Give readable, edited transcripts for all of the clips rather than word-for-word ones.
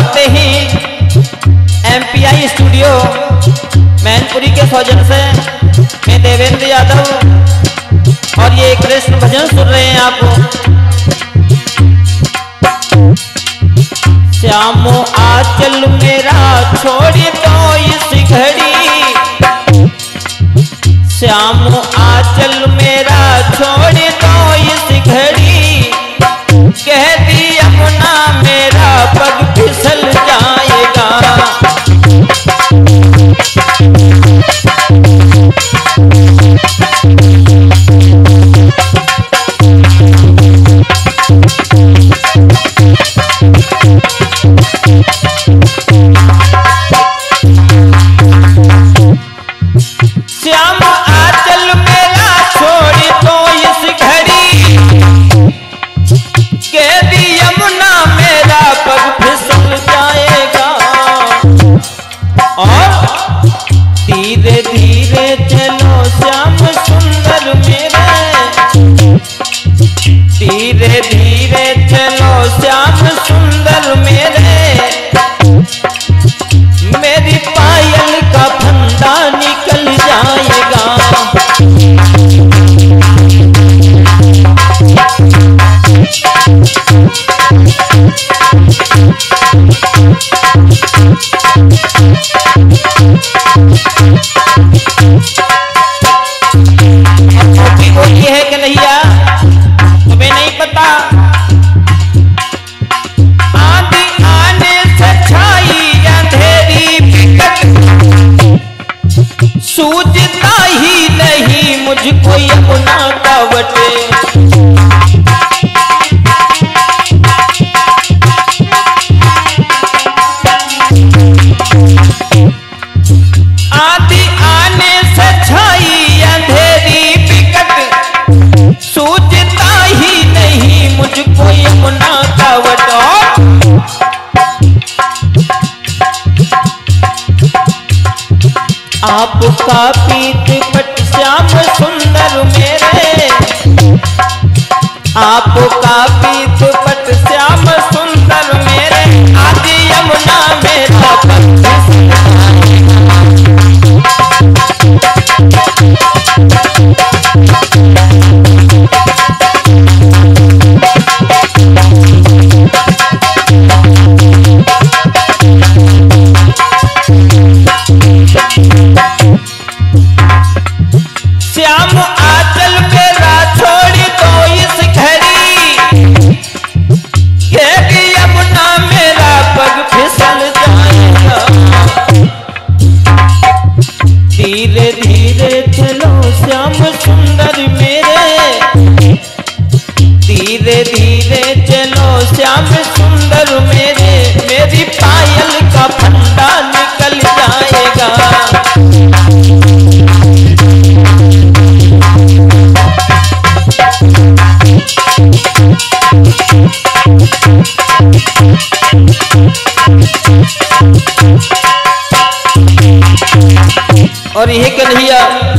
होते ही MPI studio Mainpuri के सौजन से मैं देवेंद्र यादव और ये कृष्ण भजन सुन रहे हैं आप। श्यामो आंचल मेरा छोड़ दो इस घड़ी, श्यामो आंचल मेरा छोड़ दो इस घड़ी, कह दी यमुना मेरा पग फिसल जाएगा। श्याम आंचल मेरा छोड़ दो इस घड़ी, कह दी यमुना मेरा पग फिसल जाएगा। और धीरे धीरे चलो श्याम सुंदर मेरे, धीरे धीरे चलो श्याम सुंदर मेरे, मेरी पायल का फंदा निकल जाएगा। वो ये है कि नैया तुम्हें नहीं पता, आंधी आने से छाई अंधेरी विकट, सूझता ही नहीं मुझको यमुना का वटे। आंधी आने से छाई अंधेरी विकट, सूझता ही नहीं मुझको यमुना का वट। आपका पीत पट श्याम सुंदर मेरे, आपका पीत पट श्याम सुंदर मेरे, आज यमुना मेरा पग फिसल श्याम आंचल मेरा छोड़ दो इस घड़ी, कह दी यमुना मेरा पग फिसल जाएगा। धीरे धीरे चलो श्याम सुंदर मेरे, धीरे धीरे चलो श्याम सुंदर मेरे, मेरी पायल का फंदा निकल जाएगा। और यह कन्हैया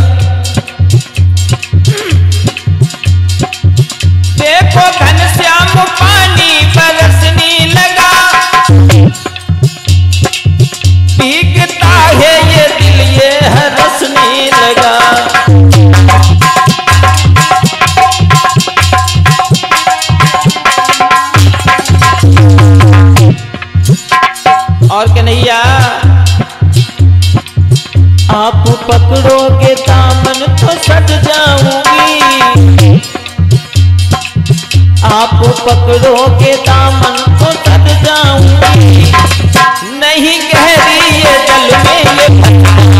देखो घनश्याम पानी बरसने लगा, भीगता है ये दिल ये हरसने लगा। और कन्हैया आप पकड़ोगे दामन तो सट जाऊंगी, आप पकड़ोगे दामन तो सट जाऊंगी, नहीं गहरी ये जल में ये